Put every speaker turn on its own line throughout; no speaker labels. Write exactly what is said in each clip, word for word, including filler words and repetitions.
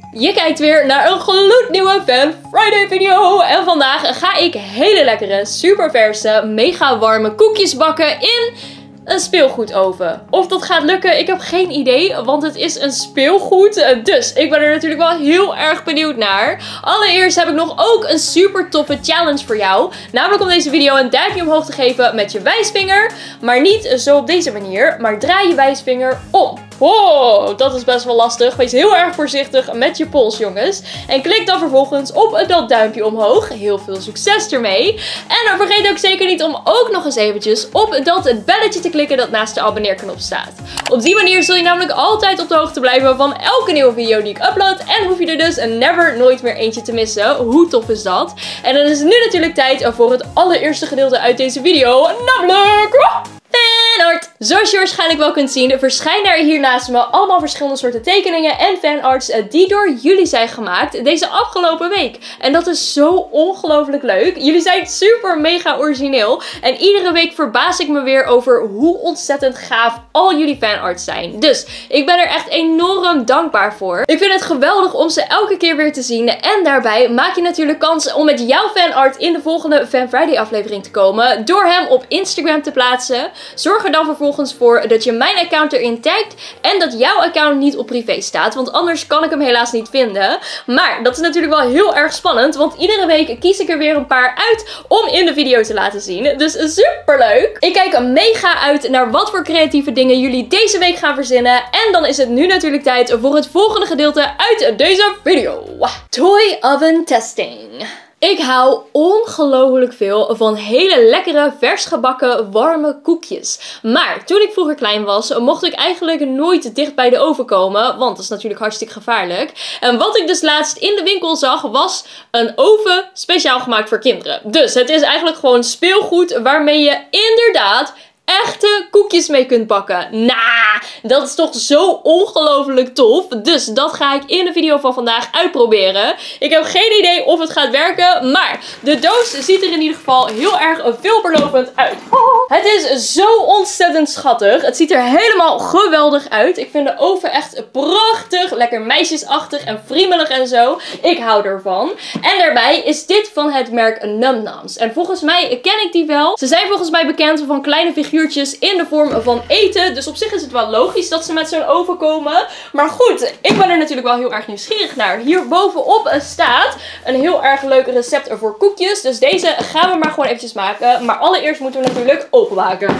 Je kijkt weer naar een gloednieuwe Fan Friday video. En vandaag ga ik hele lekkere, super verse, mega warme koekjes bakken in een speelgoedoven. Of dat gaat lukken, ik heb geen idee, want het is een speelgoed. Dus ik ben er natuurlijk wel heel erg benieuwd naar. Allereerst heb ik nog ook een super toffe challenge voor jou. Namelijk om deze video een duimpje omhoog te geven met je wijsvinger. Maar niet zo op deze manier, maar draai je wijsvinger om. Wow, dat is best wel lastig. Wees heel erg voorzichtig met je pols, jongens. En klik dan vervolgens op dat duimpje omhoog. Heel veel succes ermee. En dan vergeet ook zeker niet om ook nog eens eventjes op dat belletje te klikken dat naast de abonneerknop staat. Op die manier zul je namelijk altijd op de hoogte blijven van elke nieuwe video die ik upload. En hoef je er dus never nooit meer eentje te missen. Hoe tof is dat? En dan is het nu natuurlijk tijd voor het allereerste gedeelte uit deze video. Namelijk... fanart! Zoals je waarschijnlijk wel kunt zien, verschijnen er hier naast me allemaal verschillende soorten tekeningen en fanarts die door jullie zijn gemaakt deze afgelopen week. En dat is zo ongelooflijk leuk. Jullie zijn super mega origineel. En iedere week verbaas ik me weer over hoe ontzettend gaaf al jullie fanarts zijn. Dus ik ben er echt enorm dankbaar voor. Ik vind het geweldig om ze elke keer weer te zien. En daarbij maak je natuurlijk kans om met jouw fanart in de volgende Fan Friday aflevering te komen. Door hem op Instagram te plaatsen. Zorg er dan vervolgens voor dat je mijn account erin tagt en dat jouw account niet op privé staat, want anders kan ik hem helaas niet vinden. Maar dat is natuurlijk wel heel erg spannend, want iedere week kies ik er weer een paar uit om in de video te laten zien. Dus super leuk. Ik kijk mega uit naar wat voor creatieve dingen jullie deze week gaan verzinnen. En dan is het nu natuurlijk tijd voor het volgende gedeelte uit deze video. Toy oven testing. Ik hou ongelooflijk veel van hele lekkere, vers gebakken, warme koekjes. Maar toen ik vroeger klein was, mocht ik eigenlijk nooit dicht bij de oven komen. Want dat is natuurlijk hartstikke gevaarlijk. En wat ik dus laatst in de winkel zag, was een oven speciaal gemaakt voor kinderen. Dus het is eigenlijk gewoon speelgoed waarmee je inderdaad echte koekjes mee kunt bakken. Nou, dat is toch zo ongelooflijk tof. Dus dat ga ik in de video van vandaag uitproberen. Ik heb geen idee of het gaat werken, maar de doos ziet er in ieder geval heel erg veelbelovend uit. Oh, het is zo ontzettend schattig. Het ziet er helemaal geweldig uit. Ik vind de oven echt prachtig. Lekker meisjesachtig en friemelig en zo. Ik hou ervan. En daarbij is dit van het merk Num Noms. En volgens mij ken ik die wel. Ze zijn volgens mij bekend van kleine figuurtjes in de vorm van eten. Dus op zich is het wel logisch dat ze met zo'n oven komen. Maar goed, ik ben er natuurlijk wel heel erg nieuwsgierig naar. Hier bovenop staat een heel erg leuk recept voor koekjes. Dus deze gaan we maar gewoon eventjes maken. Maar allereerst moeten we natuurlijk openmaken.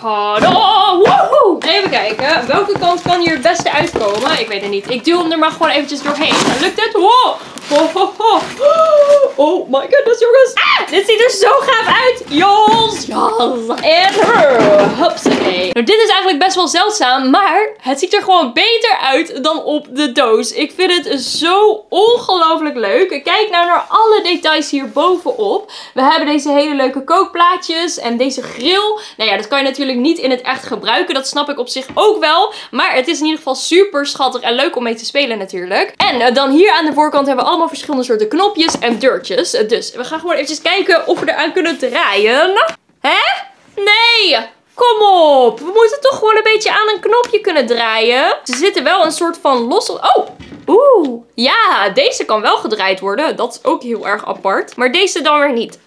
Even kijken. Welke kant kan hier het beste uitkomen? Ik weet het niet. Ik duw hem er maar gewoon eventjes doorheen. Lukt het? Wow! Oh, oh, oh. Oh my goodness, jongens. Ah, dit ziet er zo gaaf uit. Jos, jos. En hupsakee. Nou, dit is eigenlijk best wel zeldzaam, maar het ziet er gewoon beter uit dan op de doos. Ik vind het zo ongelooflijk leuk. Kijk nou naar alle details hier bovenop. We hebben deze hele leuke kookplaatjes en deze grill. Nou ja, dat kan je natuurlijk niet in het echt gebruiken. Dat snap ik op zich ook wel. Maar het is in ieder geval super schattig en leuk om mee te spelen natuurlijk. En uh, dan hier aan de voorkant hebben we allemaal allemaal verschillende soorten knopjes en deurtjes. Dus we gaan gewoon eventjes kijken of we eraan kunnen draaien. Hè? Nee! Kom op! We moeten toch gewoon een beetje aan een knopje kunnen draaien. Ze zitten wel een soort van los... Oh! Oeh! Ja, deze kan wel gedraaid worden. Dat is ook heel erg apart. Maar deze dan weer niet.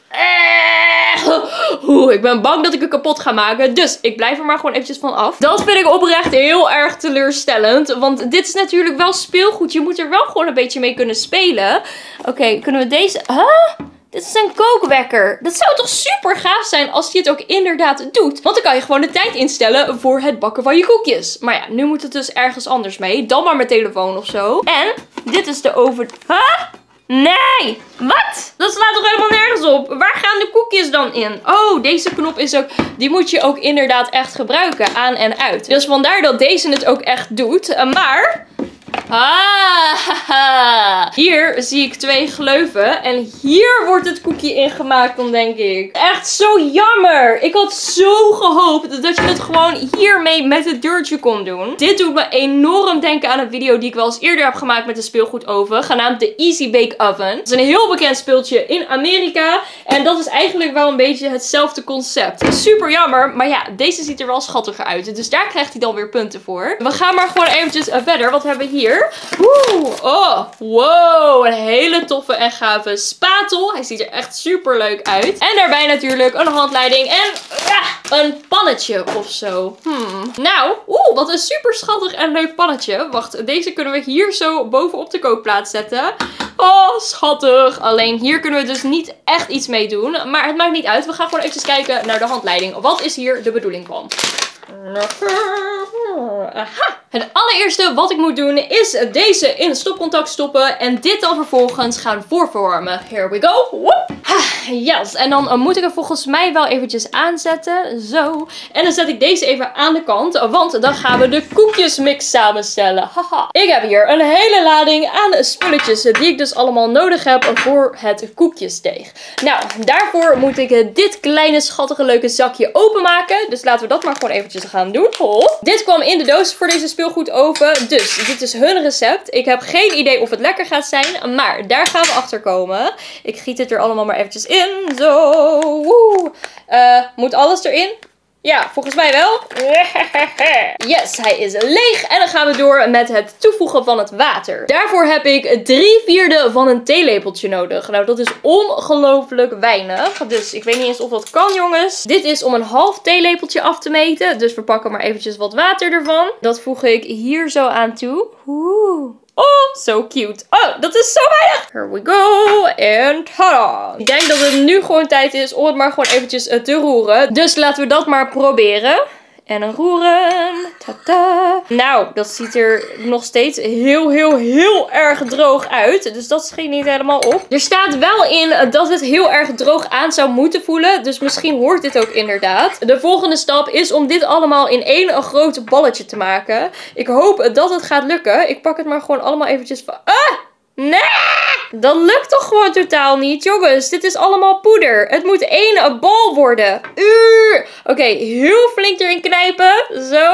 Oeh, ik ben bang dat ik het kapot ga maken. Dus ik blijf er maar gewoon eventjes van af. Dat vind ik oprecht heel erg teleurstellend. Want dit is natuurlijk wel speelgoed. Je moet er wel gewoon een beetje mee kunnen spelen. Oké, okay, kunnen we deze... Huh? Dit is een kookwekker. Dat zou toch super gaaf zijn als hij het ook inderdaad doet. Want dan kan je gewoon de tijd instellen voor het bakken van je koekjes. Maar ja, nu moet het dus ergens anders mee. Dan maar mijn telefoon of zo. En dit is de oven... Huh? Nee! Wat? Dat slaat toch helemaal nergens op? Waar gaan de koekjes dan in? Oh, deze knop is ook... Die moet je ook inderdaad echt gebruiken. Aan en uit. Dus vandaar dat deze het ook echt doet. Maar... Ah, haha. Hier zie ik twee gleuven. En hier wordt het koekje ingemaakt dan, denk ik. Echt zo jammer. Ik had zo gehoopt dat je het gewoon hiermee met het deurtje kon doen. Dit doet me enorm denken aan een video die ik wel eens eerder heb gemaakt met een speelgoedoven. Genaamd de Easy Bake Oven. Het is een heel bekend speeltje in Amerika. En dat is eigenlijk wel een beetje hetzelfde concept. Super jammer. Maar ja, deze ziet er wel schattiger uit. Dus daar krijgt hij dan weer punten voor. We gaan maar gewoon eventjes verder. Wat hebben we hier? Oeh, oh, wow. Een hele toffe en gave spatel. Hij ziet er echt super leuk uit. En daarbij natuurlijk een handleiding en ja, een pannetje of zo. Hmm. Nou, oeh, wat een super schattig en leuk pannetje. Wacht, deze kunnen we hier zo bovenop de kookplaat zetten. Oh, schattig. Alleen hier kunnen we dus niet echt iets mee doen. Maar het maakt niet uit. We gaan gewoon even kijken naar de handleiding. Wat is hier de bedoeling van? Aha. Het allereerste wat ik moet doen is deze in het stopcontact stoppen en dit dan vervolgens gaan voorverwarmen. Here we go. Woep. Yes. En dan moet ik er volgens mij wel eventjes aanzetten. Zo. En dan zet ik deze even aan de kant, want dan gaan we de koekjesmix samenstellen. Haha. Ik heb hier een hele lading aan spulletjes die ik dus allemaal nodig heb voor het koekjesdeeg. Nou, daarvoor moet ik dit kleine schattige leuke zakje openmaken. Dus laten we dat maar gewoon eventjes gaan doen. Oh. Dit kwam in de doos voor deze speelgoedoven. Dus dit is hun recept. Ik heb geen idee of het lekker gaat zijn. Maar daar gaan we achter komen. Ik giet het er allemaal maar eventjes in. Zo. Woe. Uh, moet alles erin? Ja, volgens mij wel. Yes, hij is leeg. En dan gaan we door met het toevoegen van het water. Daarvoor heb ik drie vierde van een theelepeltje nodig. Nou, dat is ongelooflijk weinig. Dus ik weet niet eens of dat kan, jongens. Dit is om een half theelepeltje af te meten. Dus we pakken maar eventjes wat water ervan. Dat voeg ik hier zo aan toe. Oeh. Oh, so cute. Oh, dat is zo weinig. Here we go. En tada. Ik denk dat het nu gewoon tijd is om het maar gewoon eventjes te roeren. Dus laten we dat maar proberen. En dan roeren. Tada. Nou, dat ziet er nog steeds heel, heel, heel erg droog uit. Dus dat schiet niet helemaal op. Er staat wel in dat het heel erg droog aan zou moeten voelen. Dus misschien hoort dit ook inderdaad. De volgende stap is om dit allemaal in één groot balletje te maken. Ik hoop dat het gaat lukken. Ik pak het maar gewoon allemaal eventjes van... Ah! Nee! Dat lukt toch gewoon totaal niet. Jongens, dit is allemaal poeder. Het moet één bal worden. Oké, okay, heel flink erin knijpen. Zo.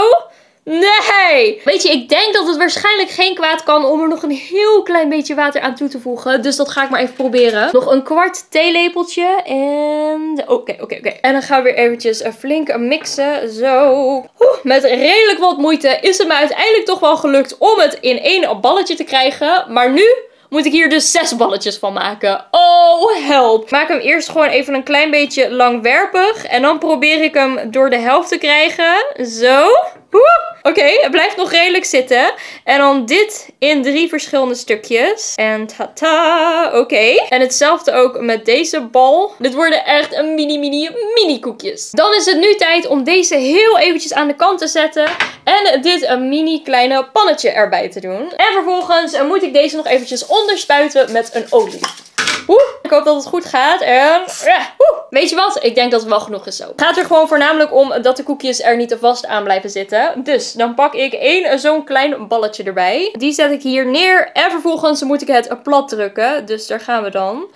Nee! Weet je, ik denk dat het waarschijnlijk geen kwaad kan om er nog een heel klein beetje water aan toe te voegen. Dus dat ga ik maar even proberen. Nog een kwart theelepeltje. En... Oké, oké, oké. En dan gaan we weer eventjes flink mixen. Zo. Oeh, met redelijk wat moeite is het me uiteindelijk toch wel gelukt om het in één balletje te krijgen. Maar nu... moet ik hier dus zes balletjes van maken. Oh, help. Ik maak hem eerst gewoon even een klein beetje langwerpig. En dan probeer ik hem door de helft te krijgen. Zo. Oké, okay, het blijft nog redelijk zitten. En dan dit in drie verschillende stukjes. En tata. Oké. Okay. En hetzelfde ook met deze bal. Dit worden echt een mini, mini, mini koekjes. Dan is het nu tijd om deze heel eventjes aan de kant te zetten. En dit een mini kleine pannetje erbij te doen. En vervolgens moet ik deze nog eventjes onderspuiten met een olie. Oeh, ik hoop dat het goed gaat. En ja, oeh, weet je wat? Ik denk dat het wel genoeg is zo. Het gaat er gewoon voornamelijk om dat de koekjes er niet te vast aan blijven zitten. Dus dan pak ik één zo'n klein balletje erbij. Die zet ik hier neer. En vervolgens moet ik het plat drukken. Dus daar gaan we dan.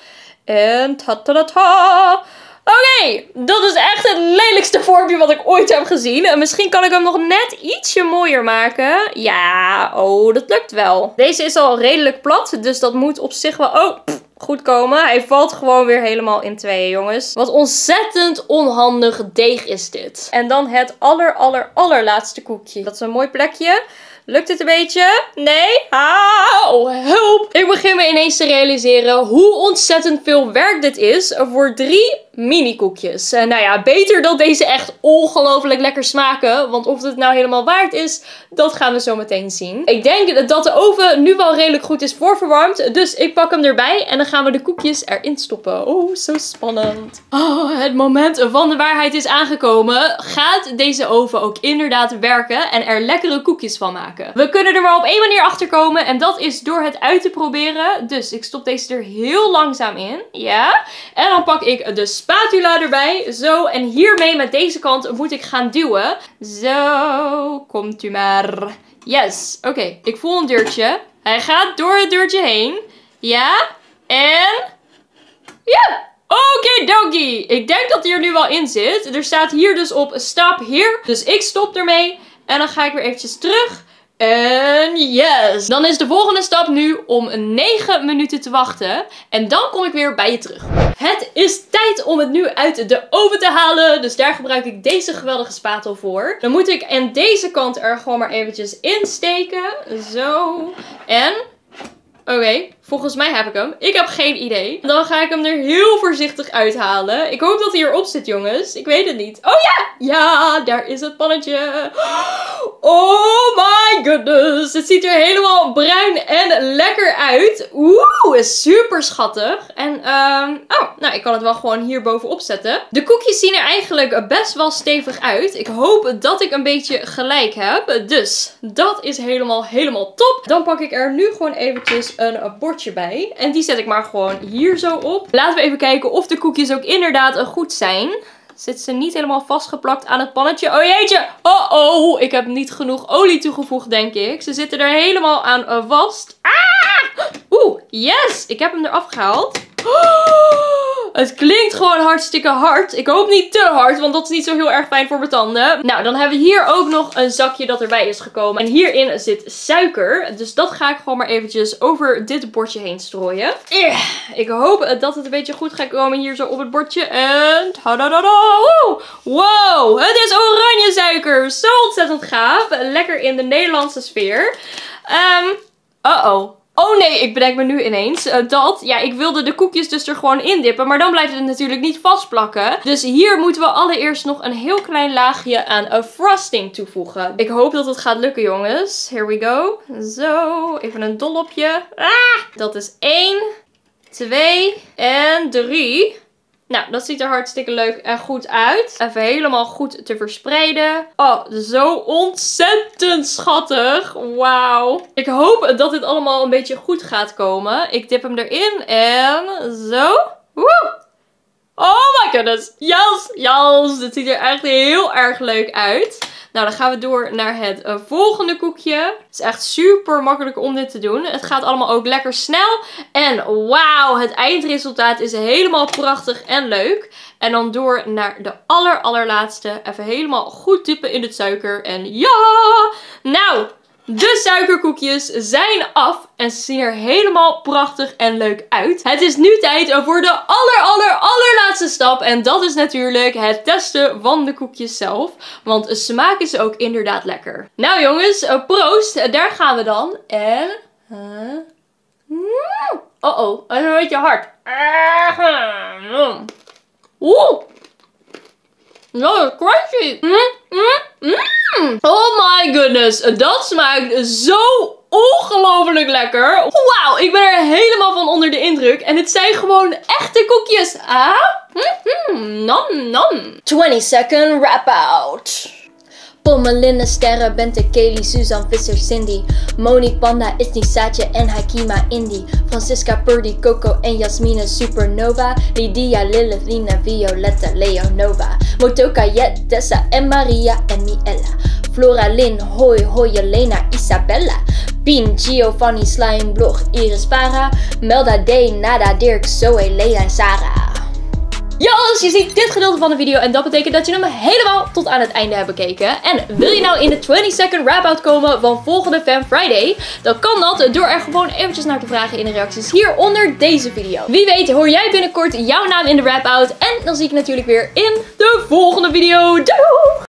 En ta ta ta ta. Oké, okay, dat is echt het lelijkste vormpje wat ik ooit heb gezien. En misschien kan ik hem nog net ietsje mooier maken. Ja, oh, dat lukt wel. Deze is al redelijk plat, dus dat moet op zich wel... Oh, pff, goed komen. Hij valt gewoon weer helemaal in tweeën, jongens. Wat ontzettend onhandig deeg is dit. En dan het aller, aller, allerlaatste koekje. Dat is een mooi plekje. Lukt het een beetje? Nee? Ah, oh, help! Ik begin me ineens te realiseren hoe ontzettend veel werk dit is voor drie mini koekjes. Uh, nou ja, beter dat deze echt ongelooflijk lekker smaken. Want of het nou helemaal waard is, dat gaan we zo meteen zien. Ik denk dat de oven nu wel redelijk goed is voorverwarmd. Dus ik pak hem erbij en dan gaan we de koekjes erin stoppen. Oh, zo spannend. Oh, het moment van de waarheid is aangekomen. Gaat deze oven ook inderdaad werken en er lekkere koekjes van maken? We kunnen er maar op één manier achter komen en dat is door het uit te proberen. Dus ik stop deze er heel langzaam in. Ja. En dan pak ik de spatula erbij. Zo. En hiermee met deze kant moet ik gaan duwen. Zo. Komt u maar. Yes. Oké. Okay. Ik voel een deurtje. Hij gaat door het deurtje heen. Ja. En... Ja. Okidoki. Ik denk dat hij er nu wel in zit. Er staat hier dus op stop here. Dus ik stop ermee. En dan ga ik weer eventjes terug. En yes! Dan is de volgende stap nu om negen minuten te wachten. En dan kom ik weer bij je terug. Het is tijd om het nu uit de oven te halen. Dus daar gebruik ik deze geweldige spatel voor. Dan moet ik aan deze kant er gewoon maar eventjes insteken. Zo. En... Oké, okay, volgens mij heb ik hem. Ik heb geen idee. Dan ga ik hem er heel voorzichtig uithalen. Ik hoop dat hij erop zit, jongens. Ik weet het niet. Oh ja! Ja, daar is het pannetje. Oh my goodness. Het ziet er helemaal bruin en lekker uit. Oeh, super schattig. En, um, oh, nou, ik kan het wel gewoon hier bovenop zetten. De koekjes zien er eigenlijk best wel stevig uit. Ik hoop dat ik een beetje gelijk heb. Dus, dat is helemaal, helemaal top. Dan pak ik er nu gewoon eventjes een bordje bij. En die zet ik maar gewoon hier zo op. Laten we even kijken of de koekjes ook inderdaad goed zijn. Zitten ze niet helemaal vastgeplakt aan het pannetje? Oh jeetje! Oh oh! Ik heb niet genoeg olie toegevoegd, denk ik. Ze zitten er helemaal aan vast. Ah! Oeh, yes! Ik heb hem eraf gehaald. Oh, het klinkt gewoon hartstikke hard. Ik hoop niet te hard, want dat is niet zo heel erg fijn voor mijn tanden. Nou, dan hebben we hier ook nog een zakje dat erbij is gekomen. En hierin zit suiker. Dus dat ga ik gewoon maar eventjes over dit bordje heen strooien. Yeah. Ik hoop dat het een beetje goed gaat komen hier zo op het bordje. En... Wow, het is oranje suiker. Zo ontzettend gaaf. Lekker in de Nederlandse sfeer. Um, Uh-oh. Oh nee, ik bedenk me nu ineens uh, dat, ja, ik wilde de koekjes dus er gewoon in dippen, maar dan blijft het natuurlijk niet vastplakken. Dus hier moeten we allereerst nog een heel klein laagje aan uh, frosting toevoegen. Ik hoop dat het gaat lukken, jongens. Here we go. Zo, even een dollopje. Ah, dat is één, twee en drie. Nou, dat ziet er hartstikke leuk en goed uit. Even helemaal goed te verspreiden. Oh, zo ontzettend schattig. Wauw. Ik hoop dat dit allemaal een beetje goed gaat komen. Ik dip hem erin en zo. Woe! Oh my goodness. Yes, yes. Dit ziet er echt heel erg leuk uit. Nou, dan gaan we door naar het uh, volgende koekje. Het is echt super makkelijk om dit te doen. Het gaat allemaal ook lekker snel. En wauw, het eindresultaat is helemaal prachtig en leuk. En dan door naar de aller allerlaatste. Even helemaal goed dippen in het suiker. En ja! Nou, de suikerkoekjes zijn af en ze zien er helemaal prachtig en leuk uit. Het is nu tijd voor de aller aller allerlaatste stap. En dat is natuurlijk het testen van de koekjes zelf. Want smaken ze ook inderdaad lekker. Nou jongens, proost. Daar gaan we dan. En... Oh oh, dat is een beetje hard. Oeh. Dat is crunchy. Mm, mm, mm. Oh my goodness. Dat smaakt zo ongelooflijk lekker. Wauw, ik ben er helemaal van onder de indruk. En het zijn gewoon echte koekjes. Ah? Mm-hmm. Nom nom.
twenty second wrap out. Pommelinne Sterren, Bente, Kelly, Suzanne, Visser, Cindy, Monique, Panda, Isni, Saatje en Hakima, Indy, Francisca, Purdy, Coco en Jasmine, Supernova, Lydia, Lilith, Lina, Violetta, Leonova, Motoka, Jet, Tessa en Maria en Miella, Flora, Lynn, Hoi, Hoi, Elena, Isabella, Pien, Giovanni, Slime, Blog, Iris, Farah, Melda, Day, Nada, Dirk, Zoe, Leila en Sarah.
Jongens, je ziet dit gedeelte van de video en dat betekent dat je hem helemaal tot aan het einde hebt bekeken. En wil je nou in de twenty second wrap-out komen van volgende Fan Friday? Dan kan dat door er gewoon eventjes naar te vragen in de reacties hier onder deze video. Wie weet hoor jij binnenkort jouw naam in de wrap-out en dan zie ik je natuurlijk weer in de volgende video. Doei!